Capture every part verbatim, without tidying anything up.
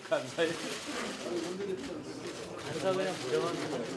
간사히 간사 그냥 부정하는 거고.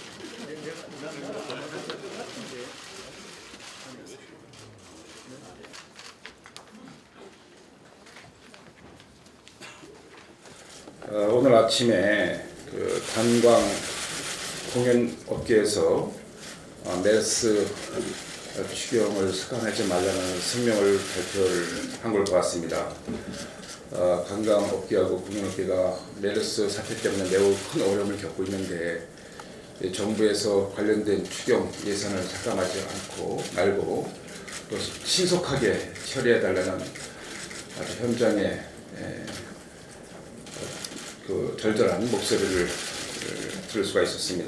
어, 오늘 아침에 그 관광 공연 업계에서 어, 메르스 추경을 삭감하지 말라는 성명을 발표를 한 걸 보았습니다. 어, 관광 업계하고 공연 업계가 메르스 사태 때문에 매우 큰 어려움을 겪고 있는데 정부에서 관련된 추경 예산을 삭감하지 않고 말고 또 신속하게 처리해달라는 아주 현장에 에, 그 절절한 목소리를 들을 수가 있었습니다.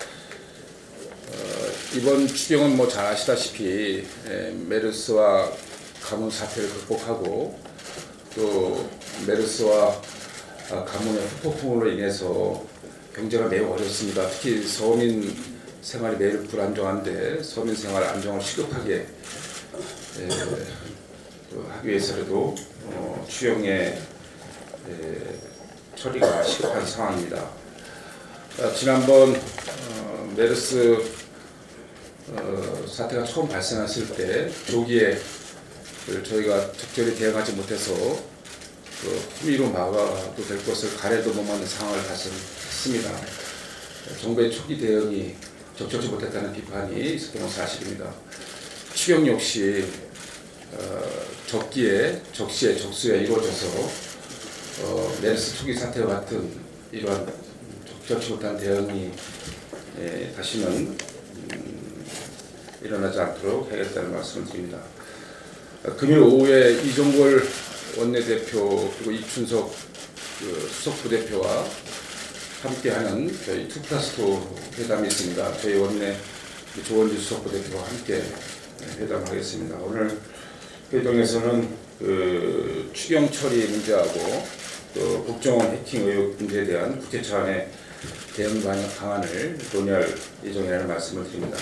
어, 이번 추경은 뭐 잘 아시다시피 에, 메르스와 가뭄 사태를 극복하고 또 메르스와 가뭄의 후폭풍으로 인해서 경제가 매우 어렵습니다. 특히 서민 생활이 매우 불안정한데 서민 생활 안정을 시급하게 에, 하기 위해서라도 어, 추경에 에, 처리가 시급한 상황입니다. 어, 지난번 어, 메르스 어, 사태가 처음 발생했을 때 조기에 저희가 적절히 대응하지 못해서 그 후미로 막아도 될 것을 가래도 못 막는 상황을 발생했습니다. 정부의 초기 대응이 적절치 못했다는 비판이 있었던 건 사실입니다. 추경 역시 어, 적기에 적시에 적수에 이루어져서 어, 메르스 초기 사태와 같은 이러한 적절치 못한 대응이 에, 다시는 음, 일어나지 않도록 해야겠다는 말씀을 드립니다. 어, 금요일 오후에 이종걸 원내대표 그리고 이춘석 그 수석부대표와 함께하는 저희 투 플러스 투 회담이 있습니다. 저희 원내 조원주 수석부대표와 함께 회담하겠습니다. 오늘 회동에서는 그 추경 처리 문제하고 또 국정원 해킹 의혹 문제에 대한 국회 차원의 대응 방안을 논의할 예정이라는 말씀을 드립니다.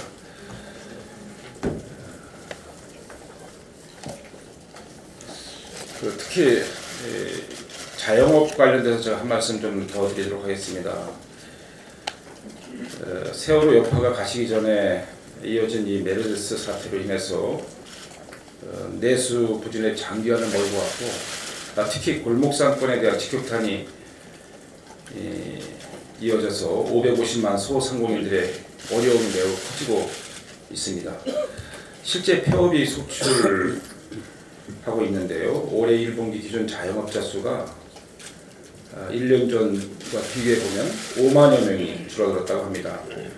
그 특히 자영업 관련돼서 제가 한 말씀 좀 더 드리도록 하겠습니다. 세월호 여파가 가시기 전에 이어진 이 메르스 사태로 인해서 내수 부진의 장기화를 몰고 왔고 특히 골목상권에 대한 직격탄이 이어져서 오백오십만 소상공인들의 어려움이 매우 커지고 있습니다. 실제 폐업이 속출하고 있는데요. 올해 일 분기 기준 자영업자 수가 일 년 전과 비교해보면 오만여 명이 줄어들었다고 합니다.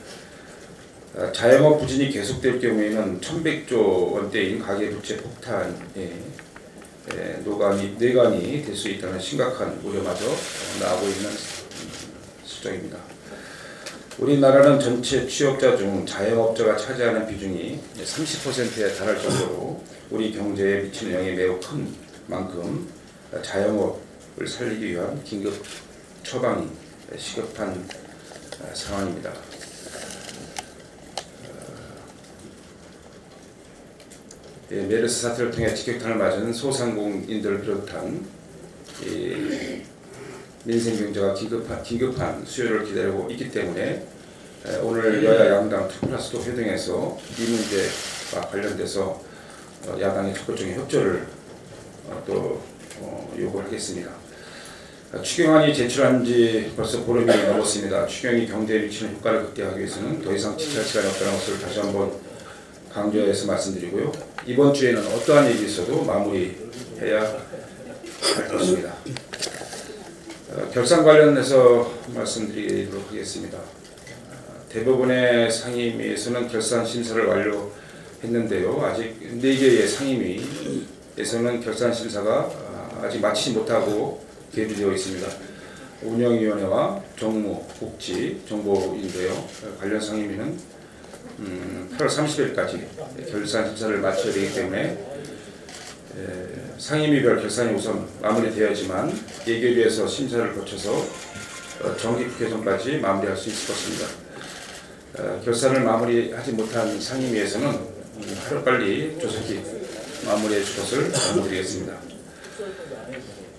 자영업 부진이 계속될 경우에는 천백조 원대인 가계부채 폭탄에 노간이, 뇌관이 될 수 있다는 심각한 우려마저 나오고 있는 실정입니다. 우리나라는 전체 취업자 중 자영업자가 차지하는 비중이 삼십 퍼센트에 달할 정도로 우리 경제에 미치는 영향이 매우 큰 만큼 자영업을 살리기 위한 긴급 처방이 시급한 상황입니다. 예, 메르스 사태를 통해 직격탄을 맞은 소상공인들을 비롯한 이 민생 경제가 긴급한, 긴급한 수요를 기다리고 있기 때문에 에, 오늘 여야 양당 투 플러스 투 회동에서 이 문제와 관련돼서 어, 야당의 적극적인 협조를 어, 또 어, 요구하겠습니다. 어, 추경안이 제출한 지 벌써 보름이 넘었습니다. 추경이 경제에 미치는 효과를 극대화하기 위해서는 더 이상 지체할 시간이 없다는 것을 다시 한번 강조해서 말씀드리고요. 이번 주에는 어떠한 일이 있어도 마무리해야 할 것입니다. 어, 결산 관련해서 말씀드리도록 하겠습니다. 어, 대법원의 상임위에서는 결산 심사를 완료했는데요. 아직 네 개의 상임위에서는 결산 심사가 어, 아직 마치지 못하고 계류되어 있습니다. 운영위원회와 정무, 복지, 정보인데요. 어, 관련 상임위는 음, 팔월 삼십일까지 결산 심사를 마쳐야 되기 때문에 에, 상임위별 결산이 우선 마무리되어야지만 예결위에서 심사를 거쳐서 어, 정기 개정까지 마무리할 수 있을 것입니다. 어, 결산을 마무리하지 못한 상임위에서는 음, 하루빨리 조속히 마무리해 줄 것을 당부드리겠습니다.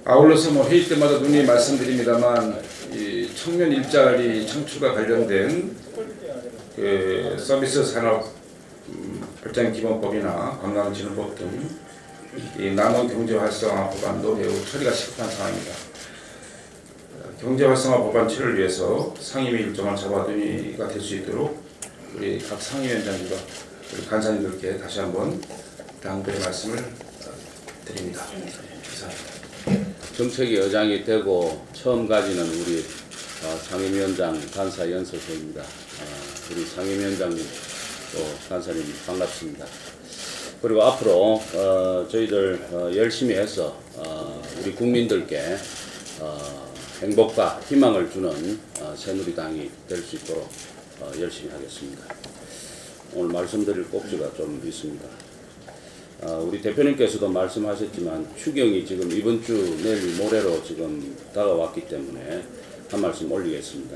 아울러서 뭐 회의 때마다 누누이 말씀드립니다만 이 청년 일자리 창출과 관련된 그 서비스 산업 음, 발전 기본법이나 관광진흥법 등 이 남원 경제 활성화 법안도 매우 처리가 시급한 상황입니다. 경제 활성화 법안 처리를 위해서 상임위 일정을 잡아두니가 될 수 있도록 우리 각 상임위원장님과 우리 간사님들께 다시 한번 당부의 말씀을 드립니다. 감사합니다. 정책위 의장이 되고 처음 가지는 우리 상임위원장 간사 연서소입니다. 우리 상임위원장님 또 간사님 반갑습니다. 그리고 앞으로 어, 저희들 어, 열심히 해서 어, 우리 국민들께 어, 행복과 희망을 주는 어, 새누리당이 될 수 있도록 어, 열심히 하겠습니다. 오늘 말씀드릴 꼭지가 좀 있습니다. 어, 우리 대표님께서도 말씀하셨지만 추경이 지금 이번 주 내일 모레로 지금 다가왔기 때문에 한 말씀 올리겠습니다.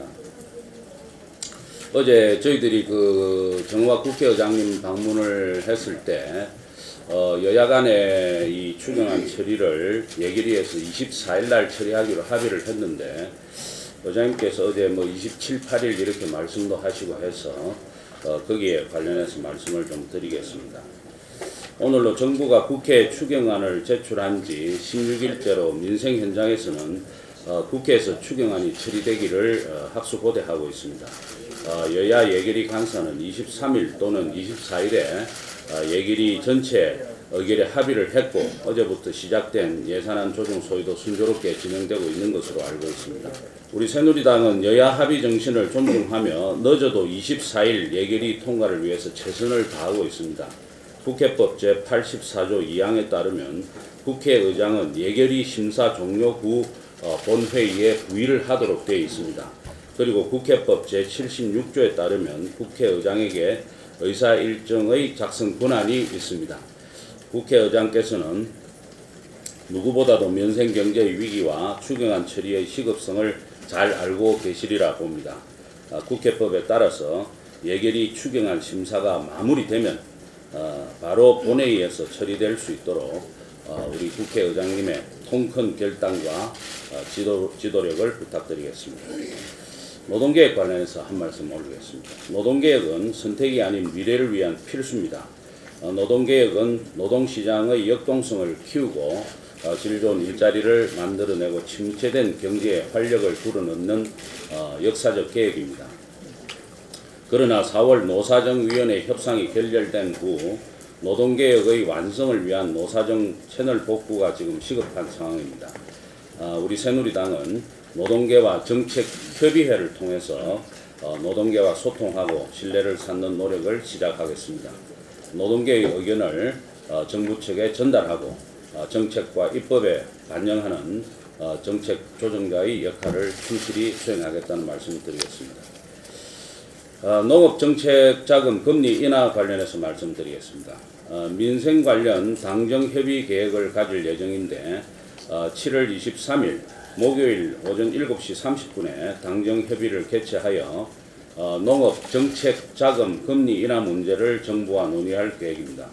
어제 저희들이 그 정화 국회의장님 방문을 했을 때 어, 여야 간에 이 추경안 처리를 예결위에서 이십사 일 날 처리하기로 합의를 했는데 의장님께서 어제 뭐 이십칠, 팔 일 이렇게 말씀도 하시고 해서 어, 거기에 관련해서 말씀을 좀 드리겠습니다. 오늘로 정부가 국회에 추경안을 제출한 지 십육 일째로 민생 현장에서는 어, 국회에서 추경안이 처리되기를 어, 학수고대하고 있습니다. 어, 여야 예결위 간사는 이십삼 일 또는 이십사 일에 어, 예결위 전체 의결에 합의를 했고 어제부터 시작된 예산안 조정 소위도 순조롭게 진행되고 있는 것으로 알고 있습니다. 우리 새누리당은 여야 합의 정신을 존중하며 늦어도 이십사 일 예결위 통과를 위해서 최선을 다하고 있습니다. 국회법 제팔십사 조 이 항에 따르면 국회의장은 예결위 심사 종료 후 어, 본회의에 부의를 하도록 되어 있습니다. 그리고 국회법 제칠십육 조에 따르면 국회의장에게 의사일정의 작성 권한이 있습니다. 국회의장께서는 누구보다도 민생경제의 위기와 추경안 처리의 시급성을 잘 알고 계시리라 봅니다. 아, 국회법에 따라서 예결위 추경안 심사가 마무리되면 어, 바로 본회의에서 처리될 수 있도록 어, 우리 국회의장님의 통큰 결단과 어, 지도, 지도력을 부탁드리겠습니다. 노동개혁 관련해서 한 말씀 올리겠습니다. 노동개혁은 선택이 아닌 미래를 위한 필수입니다. 어, 노동개혁은 노동시장의 역동성을 키우고 어, 질 좋은 일자리를 만들어내고 침체된 경제에 활력을 불어넣는 어, 역사적 개혁입니다. 그러나 사월 노사정위원회 협상이 결렬된 후 노동개혁의 완성을 위한 노사정 채널 복구가 지금 시급한 상황입니다. 어, 우리 새누리당은 노동계와 정책협의회를 통해서 어, 노동계와 소통하고 신뢰를 쌓는 노력을 시작하겠습니다. 노동계의 의견을 어, 정부 측에 전달하고 어, 정책과 입법에 반영하는 어, 정책 조정자의 역할을 충실히 수행하겠다는 말씀을 드리겠습니다. 어, 농업정책자금 금리 인하 관련해서 말씀드리겠습니다. 어, 민생 관련 당정협의 계획을 가질 예정인데 어, 칠월 이십삼 일 목요일 오전 일곱 시 삼십 분에 당정협의를 개최하여 어, 농업정책자금 금리 인하 문제를 정부와 논의할 계획입니다.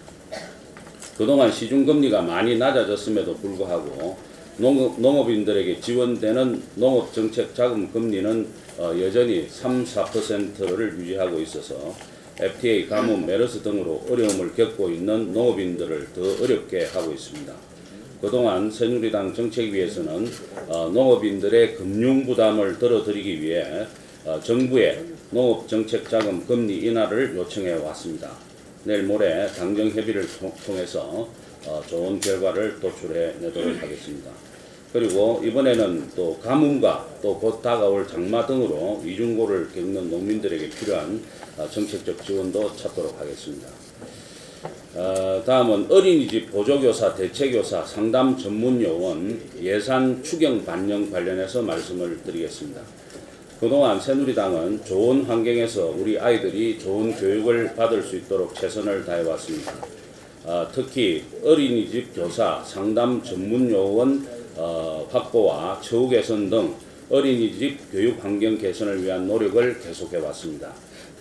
그동안 시중금리가 많이 낮아졌음에도 불구하고 농업, 농업인들에게 지원되는 농업정책자금 금리는 어, 여전히 삼, 사 퍼센트를 유지하고 있어서 에프티에이 가뭄, 메르스 등으로 어려움을 겪고 있는 농업인들을 더 어렵게 하고 있습니다. 그동안 새누리당 정책위에서는 어, 농업인들의 금융부담을 덜어드리기 위해 어, 정부의 농업정책자금 금리 인하를 요청해 왔습니다. 내일 모레 당정협의를 통해서 어, 좋은 결과를 도출해 내도록 하겠습니다. 그리고 이번에는 또 가뭄과 또 곧 다가올 장마 등으로 이중고를 겪는 농민들에게 필요한 어, 정책적 지원도 찾도록 하겠습니다. 어, 다음은 어린이집 보조교사, 대체교사, 상담 전문요원 예산 추경 반영 관련해서 말씀을 드리겠습니다. 그동안 새누리당은 좋은 환경에서 우리 아이들이 좋은 교육을 받을 수 있도록 최선을 다해왔습니다. 어, 특히 어린이집 교사, 상담 전문요원 어, 확보와 처우 개선 등 어린이집 교육 환경 개선을 위한 노력을 계속해왔습니다.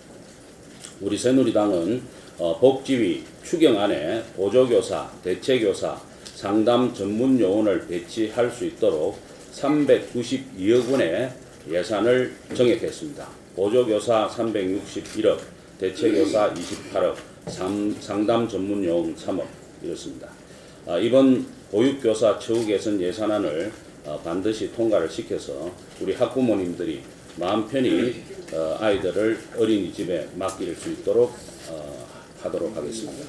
우리 새누리당은 어, 복지위 추경안에 보조교사, 대체교사, 상담 전문 요원을 배치할 수 있도록 삼백구십이억 원의 예산을 정액했습니다. 보조교사 삼백육십일억, 대체교사 이십팔억, 상담 전문 요원 삼억 이렇습니다. 아, 이번 보육교사 처우 개선 예산안을 어, 반드시 통과를 시켜서 우리 학부모님들이 마음 편히 어, 아이들을 어린이집에 맡길 수 있도록 어, 하도록 하겠습니다.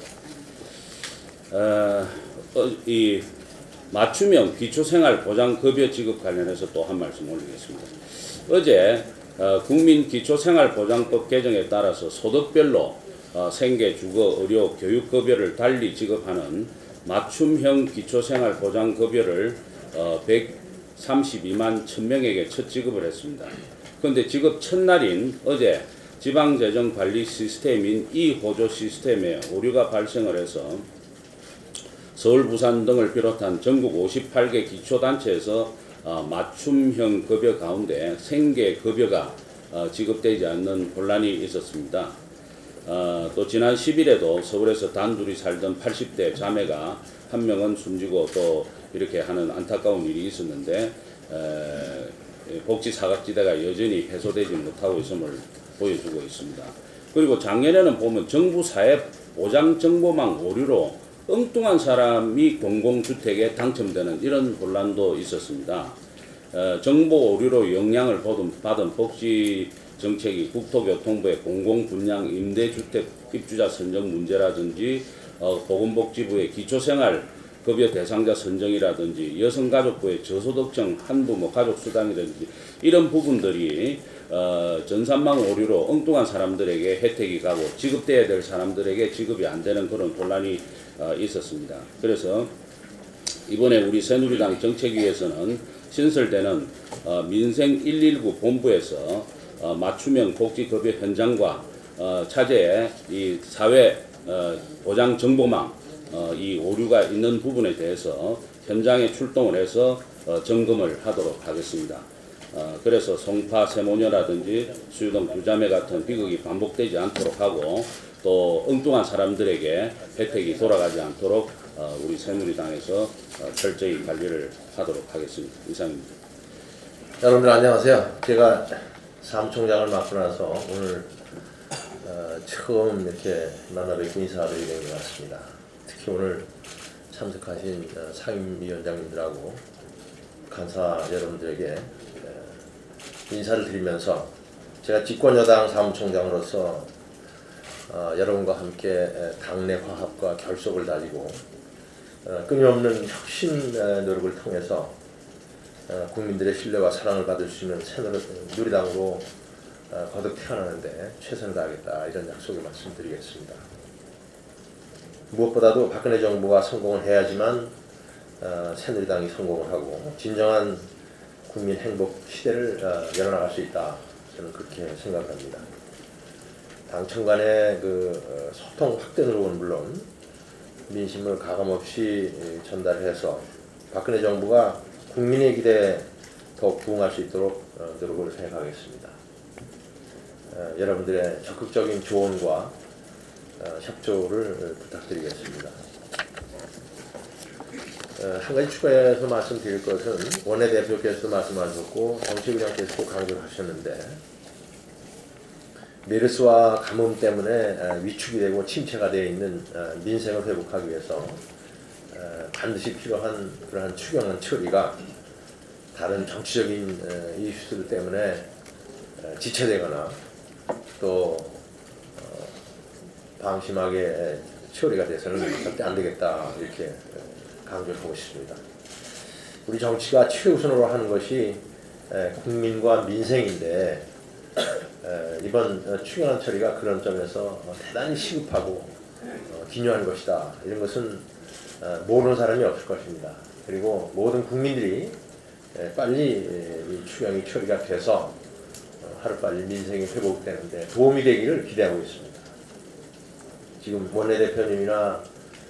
어, 어, 이 맞춤형 기초생활보장급여 지급 관련해서 또 한 말씀 올리겠습니다. 어제 어, 국민기초생활보장법 개정에 따라서 소득별로 어, 생계, 주거, 의료, 교육급여를 달리 지급하는 맞춤형 기초생활보장급여를 어, 백삼십이만 천 명에게 첫 지급을 했습니다. 그런데 지급 첫날인 어제 지방재정관리 시스템인 이호조 시스템에 오류가 발생을 해서 서울, 부산 등을 비롯한 전국 오십팔 개 기초단체에서 어, 맞춤형 급여 가운데 생계 급여가 어, 지급되지 않는 혼란이 있었습니다. 어, 또 지난 십 일에도 서울에서 단둘이 살던 팔십 대 자매가 한 명은 숨지고 또 이렇게 하는 안타까운 일이 있었는데 에, 복지 사각지대가 여전히 해소되지 못하고 있음을 보여주고 있습니다. 그리고 작년에는 보면 정부 사회 보장 정보망 오류로 엉뚱한 사람이 공공주택에 당첨되는 이런 혼란도 있었습니다. 어, 정보 오류로 영향을 받은 복지 정책이 국토교통부의 공공분양 임대주택 입주자 선정 문제라든지 어, 보건복지부의 기초생활 급여 대상자 선정이라든지 여성가족부의 저소득층 한부모 가족수당이라든지 이런 부분들이 어, 전산망 오류로 엉뚱한 사람들에게 혜택이 가고 지급돼야 될 사람들에게 지급이 안 되는 그런 혼란이 어, 있었습니다. 그래서 이번에 우리 새누리당 정책위에서는 신설되는 어, 민생 일일구 본부에서 어, 맞춤형 복지급여 현장과 어, 차제의 이 사회 어, 보장 정보망 어, 이 오류가 있는 부분에 대해서 현장에 출동을 해서 어, 점검을 하도록 하겠습니다. 어, 그래서 송파, 세모녀라든지 수유동 두자매 같은 비극이 반복되지 않도록 하고 또 엉뚱한 사람들에게 혜택이 돌아가지 않도록 어, 우리 새누리당에서 어, 철저히 관리를 하도록 하겠습니다. 이상입니다. 여러분들 안녕하세요. 제가 사무총장을 맡고 나서 오늘 어, 처음 이렇게 만나뵙고 인사드리게 된 것 같습니다. 특히 오늘 참석하신 어, 상임위원장님들하고 간사 여러분들에게 어, 인사를 드리면서 제가 집권여당 사무총장으로서 어, 여러분과 함께 당내 화합과 결속을 다지고 어, 끊임없는 혁신 노력을 통해서 어, 국민들의 신뢰와 사랑을 받을 수 있는 새누리당으로 어, 거듭 태어나는데 최선을 다하겠다 이런 약속을 말씀드리겠습니다. 무엇보다도 박근혜 정부가 성공을 해야지만 어, 새누리당이 성공을 하고 진정한 국민 행복 시대를 어, 열어나갈 수 있다. 저는 그렇게 생각합니다. 당청 간의 그 어, 소통 확대 노력은 물론 민심을 가감없이 전달해서 박근혜 정부가 국민의 기대에 더욱 부응할 수 있도록 어, 노력을 생각하겠습니다. 어, 여러분들의 적극적인 조언과 어, 협조를 부탁드리겠습니다. 어, 한 가지 추가해서 말씀드릴 것은 원내대표께서도 말씀하셨고 정책위원장께서도 강조를 하셨는데 메르스와 가뭄 때문에 위축이 되고 침체가 되어 있는 민생을 회복하기 위해서 반드시 필요한 그러한 추경안 처리가 다른 정치적인 이슈들 때문에 지체되거나 또 방심하게 처리가 돼서는 절대 안 되겠다 이렇게 강조를 하고 싶습니다. 우리 정치가 최우선으로 하는 것이 국민과 민생인데 이번 추경안 처리가 그런 점에서 대단히 시급하고 기묘한 것이다. 이런 것은 모르는 사람이 없을 것입니다. 그리고 모든 국민들이 빨리 이 추경이 처리가 돼서 하루빨리 민생이 회복되는데 도움이 되기를 기대하고 있습니다. 지금 원내대표님이나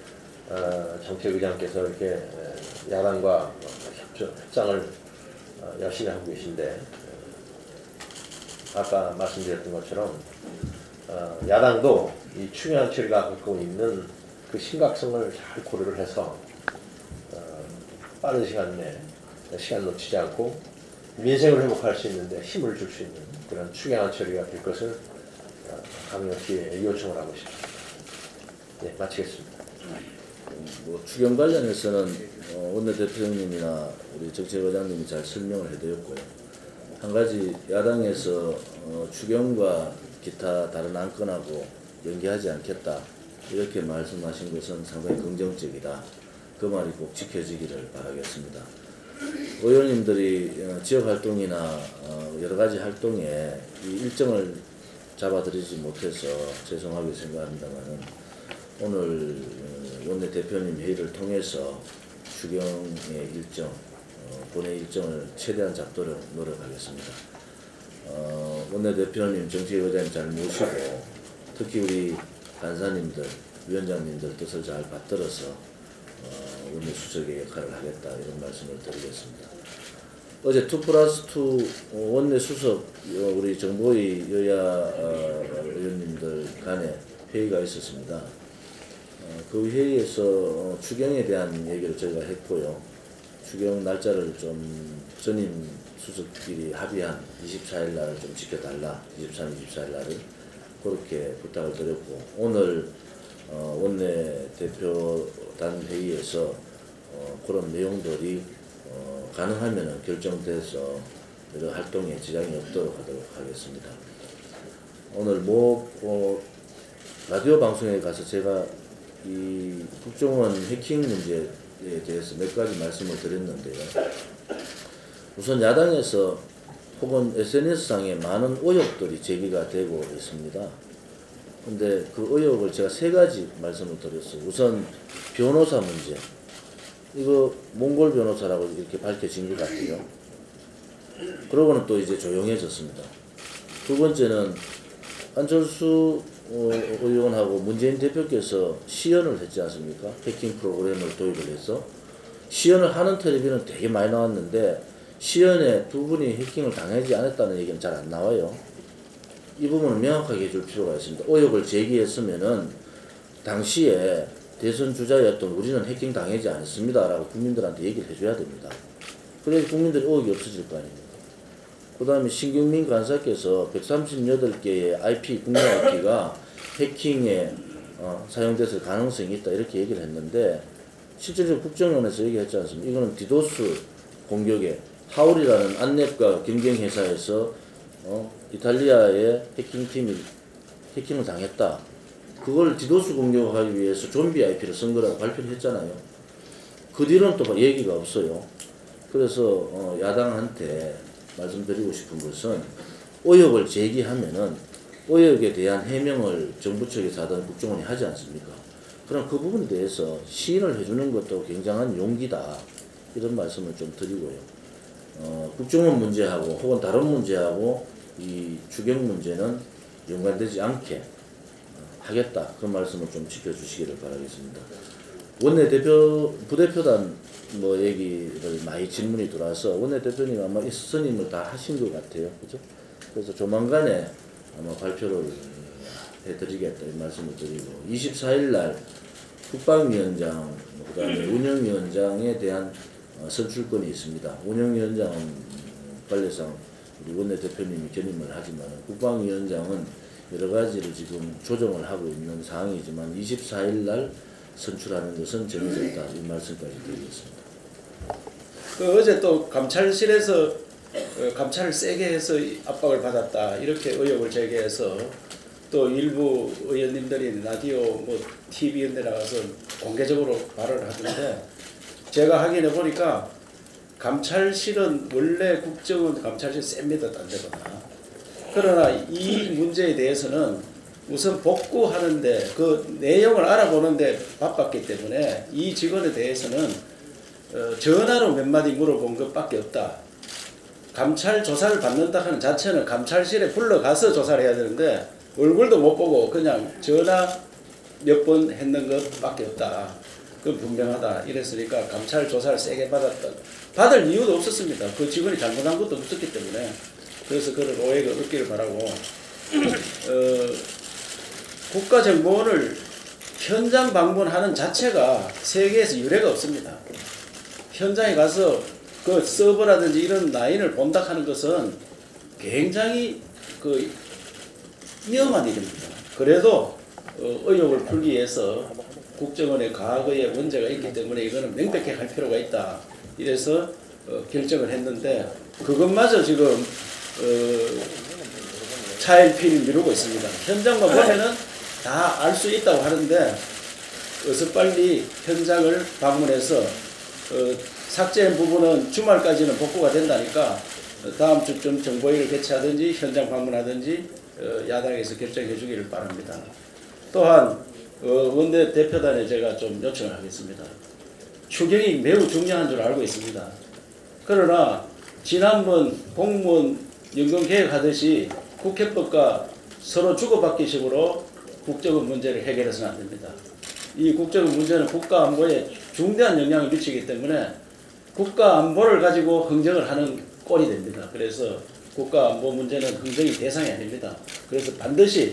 정책의장께서 이렇게 야당과 협조, 협상을 열심히 하고 계신데 아까 말씀드렸던 것처럼 어, 야당도 이 추경안 처리가 갖고 있는 그 심각성을 잘 고려를 해서 어, 빠른 시간 내에 시간 놓치지 않고 민생을 회복할 수 있는데 힘을 줄 수 있는 그런 추경안 처리가 될 것을 강력히 요청을 하고 싶습니다. 네, 마치겠습니다. 뭐 추경 관련해서는 어, 원내대표님이나 우리 정책의장님이 잘 설명을 해드렸고요. 한 가지 야당에서 어, 추경과 기타 다른 안건하고 연계하지 않겠다 이렇게 말씀하신 것은 상당히 긍정적이다. 그 말이 꼭 지켜지기를 바라겠습니다. 의원님들이 어, 지역활동이나 어, 여러가지 활동에 이 일정을 잡아드리지 못해서 죄송하게 생각합니다만은 오늘 원내대표님 회의를 통해서 추경의 일정, 어, 본회 일정을 최대한 잡도록 노력하겠습니다. 어, 원내대표님, 정책의장님 잘 모시고 특히 우리 간사님들, 위원장님들 뜻을 잘 받들어서 어, 원내수석의 역할을 하겠다 이런 말씀을 드리겠습니다. 어제 투 플러스 투 원내수석 우리 정보위 여야 어, 의원님들 간에 회의가 있었습니다. 어, 그 회의에서 추경에 대한 얘기를 저희가 했고요. 추경 날짜를 좀 전임 수석끼리 합의한 이십사 일 날을 좀 지켜달라. 이십삼, 이십사 일 날을 그렇게 부탁을 드렸고 오늘 어, 원내대표단 회의에서 어, 그런 내용들이 어, 가능하면 결정돼서 여러 활동에 지장이 없도록 하도록 하겠습니다. 오늘 뭐 어, 라디오 방송에 가서 제가 이 국정원 해킹 문제에 대해서 몇 가지 말씀을 드렸는데요. 우선 야당에서 혹은 에스엔에스상에 많은 의혹들이 제기가 되고 있습니다. 근데 그 의혹을 제가 세 가지 말씀을 드렸어요. 우선 변호사 문제. 이거 몽골 변호사라고 이렇게 밝혀진 것 같아요. 그러고는 또 이제 조용해졌습니다. 두 번째는 안철수 의원하고 문재인 대표께서 시연을 했지 않습니까? 해킹 프로그램을 도입을 해서 시연을 하는 텔레비는 되게 많이 나왔는데 시연에 두 분이 해킹을 당하지 않았다는 얘기는 잘 안 나와요. 이 부분은 명확하게 해줄 필요가 있습니다. 의혹을 제기했으면은 당시에 대선 주자였던 우리는 해킹 당하지 않습니다 라고 국민들한테 얘기를 해줘야 됩니다. 그래야 국민들이 의혹이 없어질 거 아닙니까? 그 다음에 신경민 간사께서 백삼십팔 개의 아이피, 국내 아이피가 해킹에 어, 사용됐을 가능성이 있다 이렇게 얘기를 했는데 실제로 국정원에서 얘기했지 않습니까? 이거는 디도스 공격에 하울이라는 안랩과 경쟁회사에서 어, 이탈리아의 해킹팀이 해킹을 당했다. 그걸 디도스 공격하기 위해서 좀비 아이피를 쓴 거라고 발표를 했잖아요. 그 뒤로는 또 얘기가 없어요. 그래서 어, 야당한테 말씀드리고 싶은 것은 의혹을 제기하면은 의혹에 대한 해명을 정부 측에서 하든 국정원이 하지 않습니까? 그럼 그 부분에 대해서 시인을 해주는 것도 굉장한 용기다. 이런 말씀을 좀 드리고요. 어, 국정원 문제하고 혹은 다른 문제하고 이 추경 문제는 연관되지 않게 하겠다. 그 말씀을 좀 지켜주시기를 바라겠습니다. 원내대표, 부대표단 뭐 얘기를 많이 질문이 들어와서 원내대표님 아마 스님을 다 하신 것 같아요. 그죠? 그래서 조만간에 아마 발표를 해드리겠다. 이 말씀을 드리고 이십사 일 날 국방위원장, 그 다음에 운영위원장에 대한 선출권이 있습니다. 운영위원장은 관례상 우리 원내대표님이 견임을 하지만 국방위원장은 여러 가지를 지금 조정을 하고 있는 상황이지만 이십사 일 날 선출하는 것은 정해졌다. 이 말씀까지 드리겠습니다. 그 어제 또 감찰실에서 감찰을 세게 해서 압박을 받았다 이렇게 의혹을 제기해서 또 일부 의원님들이 라디오 뭐 티비 이런 데 나가서 공개적으로 발언을 하던데 제가 확인해 보니까 감찰실은 원래 국정원 감찰실 셉니다. 딴 데보다. 그러나 이 문제에 대해서는 우선 복구하는데 그 내용을 알아보는데 바빴기 때문에 이 직원에 대해서는 어, 전화로 몇 마디 물어본 것밖에 없다. 감찰 조사를 받는다 하는 자체는 감찰실에 불러가서 조사를 해야 되는데 얼굴도 못 보고 그냥 전화 몇 번 했는 것밖에 없다. 그건 분명하다. 이랬으니까 감찰 조사를 세게 받았던 받을 이유도 없었습니다. 그 직원이 잘못한 것도 없었기 때문에 그래서 그런 오해가 없기를 바라고 어, 국가정보원을 현장 방문하는 자체가 세계에서 유례가 없습니다. 현장에 가서 그 서버라든지 이런 라인을 본다 하는 것은 굉장히 그 위험한 일입니다. 그래도 어, 의혹을 풀기 위해서 국정원의 과거에 문제가 있기 때문에 이거는 명백히 할 필요가 있다. 이래서 어, 결정을 했는데 그것마저 지금 어, 차일피일 미루고 있습니다. 현장만 보면은 다 알 수 있다고 하는데 어서 빨리 현장을 방문해서 어, 삭제한 부분은 주말까지는 복구가 된다니까 어, 다음 주쯤 정보위를 개최하든지 현장 방문하든지 어, 야당에서 결정해 주기를 바랍니다. 또한 어, 원내 대표단에 제가 좀 요청을 하겠습니다. 추경이 매우 중요한 줄 알고 있습니다. 그러나 지난번 공무원 연금 계획하듯이 국회법과 서로 주고받기 식으로 국정원 문제를 해결해서는 안 됩니다. 이 국정원 문제는 국가 안보에 중대한 영향을 미치기 때문에 국가 안보를 가지고 흥정을 하는 꼴이 됩니다. 그래서 국가 안보 문제는 흥정이 대상이 아닙니다. 그래서 반드시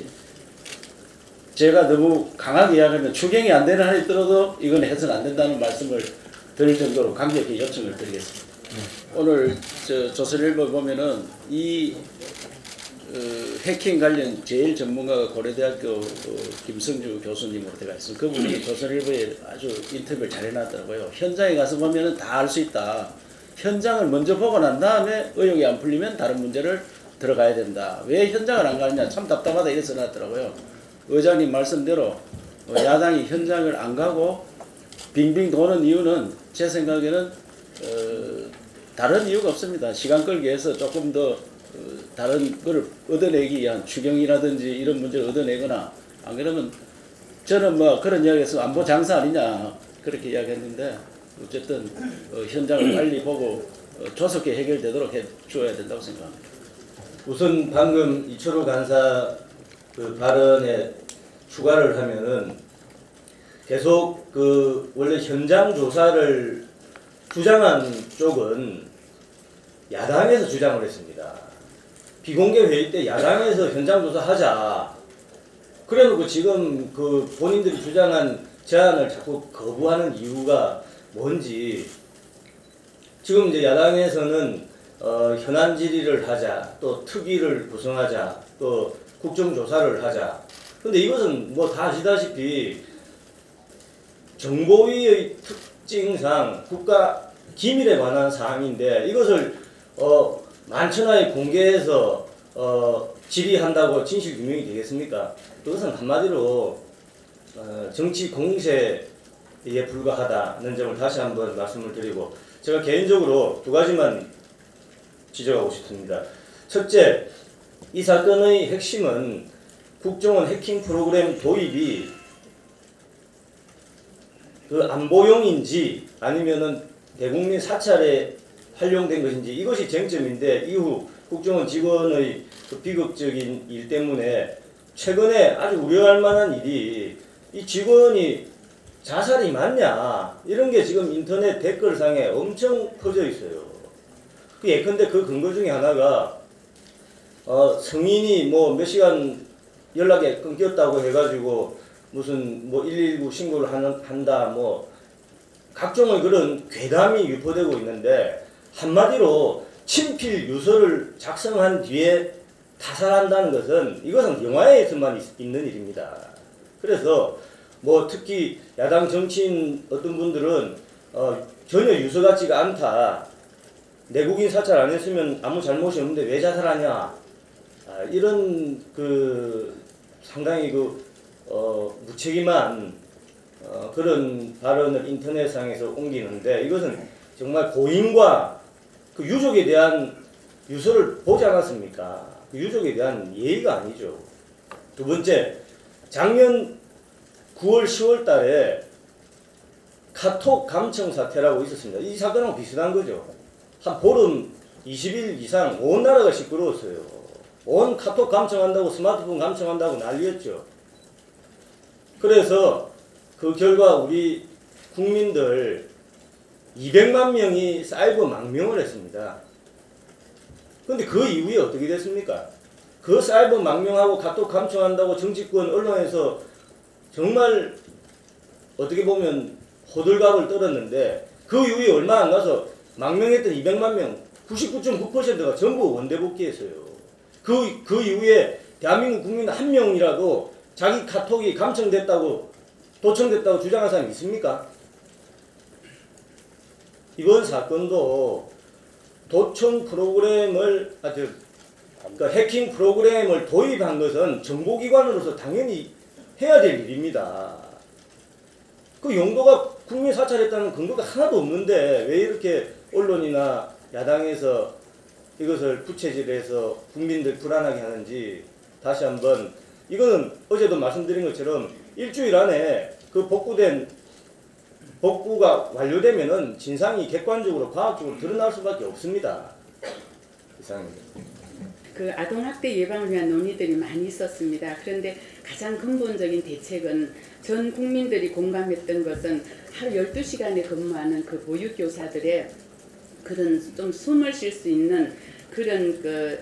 제가 너무 강하게 이야기하면 추경이 안 되는 한이 들어도 이건 해서는 안 된다는 말씀을 드릴 정도로 강력히 요청을 드리겠습니다. 오늘 저 조선일보 보면은 이 어, 해킹 관련 제일 전문가가 고려대학교 어, 김성주 교수님으로 되어 있습니다. 그분이 조선일보에 아주 인터뷰를 잘 해놨더라고요. 현장에 가서 보면은 다 알 수 있다. 현장을 먼저 보고 난 다음에 의혹이 안 풀리면 다른 문제를 들어가야 된다. 왜 현장을 안 가느냐 참 답답하다 이래서 놨더라고요. 의장님 말씀대로 어, 야당이 현장을 안 가고 빙빙 도는 이유는 제 생각에는 어, 다른 이유가 없습니다. 시간 끌기 위해서 조금 더 어, 다른 걸 얻어내기 위한 추경이라든지 이런 문제를 얻어내거나 안 그러면 저는 뭐 그런 이야기에서 안보 장사 아니냐 그렇게 이야기했는데 어쨌든 어, 현장을 빨리 보고 어, 조속히 해결되도록 해 주어야 된다고 생각합니다. 우선 방금 이철우 간사 그 발언에 추가를 하면은 계속 그 원래 현장 조사를 주장한 쪽은 야당에서 주장을 했습니다. 비공개 회의 때 야당에서 현장 조사하자. 그래놓고 지금 그 본인들이 주장한 제안을 자꾸 거부하는 이유가 뭔지 지금 이제 야당에서는 어, 현안 질의를 하자, 또 특위를 구성하자, 또 국정조사를 하자. 근데 이것은 뭐 다 아시다시피 정보위의 특징상 국가 기밀에 관한 사항인데 이것을 어, 만천하에 공개해서 어, 질의한다고 진실 규명이 되겠습니까? 그것은 한마디로 어, 정치 공세에 불과하다는 점을 다시 한번 말씀을 드리고 제가 개인적으로 두 가지만 지적하고 싶습니다. 첫째, 이 사건의 핵심은 국정원 해킹 프로그램 도입이 그 안보용인지 아니면은 대국민 사찰에 활용된 것인지 이것이 쟁점인데 이후 국정원 직원의 그 비극적인 일 때문에 최근에 아주 우려할 만한 일이 이 직원이 자살이 맞냐 이런 게 지금 인터넷 댓글상에 엄청 퍼져 있어요. 그 예컨대 그 근거 중에 하나가 어, 성인이 뭐 몇 시간 연락이 끊겼다고 해가지고 무슨 뭐 일일구 신고를 하는, 한다 뭐 각종의 그런 괴담이 유포되고 있는데 한마디로 친필 유서를 작성한 뒤에 타살한다는 것은 이것은 영화에서만 있, 있는 일입니다. 그래서 뭐 특히 야당 정치인 어떤 분들은 어, 전혀 유서 같지가 않다. 내국인 사찰 안 했으면 아무 잘못이 없는데 왜 자살하냐. 아, 이런 그 상당히 그 어, 무책임한 어, 그런 발언을 인터넷상에서 옮기는데 이것은 정말 고인과 그 유족에 대한 유서를 보지 않았습니까? 그 유족에 대한 예의가 아니죠. 두 번째, 작년 구월 시월 달에 카톡 감청 사태라고 있었습니다. 이 사건하고 비슷한 거죠. 한 보름 이십 일 이상 온 나라가 시끄러웠어요. 온 카톡 감청한다고 스마트폰 감청한다고 난리였죠. 그래서 그 결과 우리 국민들 이백만 명이 사이버 망명을 했습니다. 근데 그 이후에 어떻게 됐습니까? 그 사이버 망명하고 카톡 감청한다고 정치권 언론에서 정말 어떻게 보면 호들갑을 떨었는데 그 이후에 얼마 안 가서 망명했던 이백만 명, 구십구 점 구 퍼센트가 전부 원대 복귀했어요. 그, 그 이후에 대한민국 국민 한 명이라도 자기 카톡이 감청됐다고, 도청됐다고 주장한 사람이 있습니까? 이번 사건도 도청 프로그램을, 아, 저, 그 해킹 프로그램을 도입한 것은 정보기관으로서 당연히 해야 될 일입니다. 그 용도가 국민 사찰했다는 근거가 하나도 없는데 왜 이렇게 언론이나 야당에서 이것을 부채질해서 국민들 불안하게 하는지 다시 한번, 이거는 어제도 말씀드린 것처럼 일주일 안에 그 복구된 복구가 완료되면은 진상이 객관적으로 과학적으로 드러날 수밖에 없습니다. 이상입니다. 그 아동학대 예방을 위한 논의들이 많이 있었습니다. 그런데 가장 근본적인 대책은 전 국민들이 공감했던 것은 하루 열두 시간에 근무하는 그 보육교사들의 그런 좀 숨을 쉴 수 있는 그런 그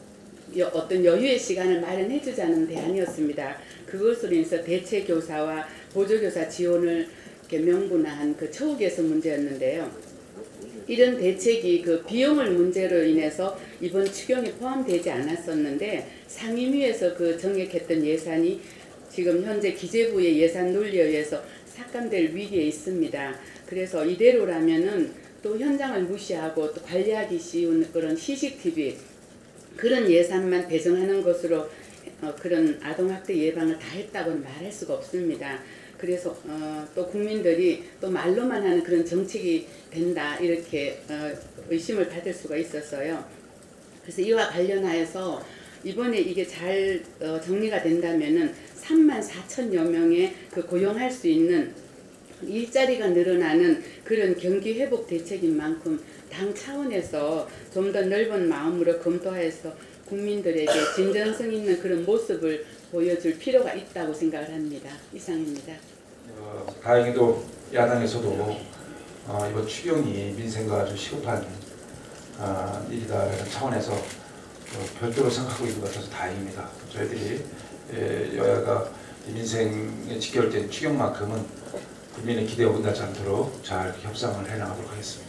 어떤 여유의 시간을 마련해 주자는 대안이었습니다. 그것으로 인해서 대체 교사와 보조교사 지원을 이렇게 명분화한 그 처우 개선 문제였는데요. 이런 대책이 그 비용을 문제로 인해서 이번 추경에 포함되지 않았었는데 상임위에서 그 정액했던 예산이 지금 현재 기재부의 예산 논리에 의해서 삭감될 위기에 있습니다. 그래서 이대로라면은 또 현장을 무시하고 또 관리하기 쉬운 그런 씨씨티비 그런 예산만 배정하는 것으로 어, 그런 아동학대 예방을 다 했다고는 말할 수가 없습니다. 그래서 어, 또 국민들이 또 말로만 하는 그런 정책이 된다 이렇게 어, 의심을 받을 수가 있었어요. 그래서 이와 관련하여서 이번에 이게 잘 어, 정리가 된다면은 삼만 사천여 명의 그 고용할 수 있는 일자리가 늘어나는 그런 경기 회복 대책인 만큼 당 차원에서 좀 더 넓은 마음으로 검토해서 국민들에게 진정성 있는 그런 모습을 보여줄 필요가 있다고 생각을 합니다. 이상입니다. 어, 다행히도 야당에서도 어, 이번 추경이 민생과 아주 시급한 어, 일이다라는 차원에서 어, 별도로 생각하고 있는 것 같아서 다행입니다. 저희들이 예, 여야가 민생에 직결된 추경만큼은 국민의 기대에 어긋나지 않도록 잘 협상을 해나가도록 하겠습니다.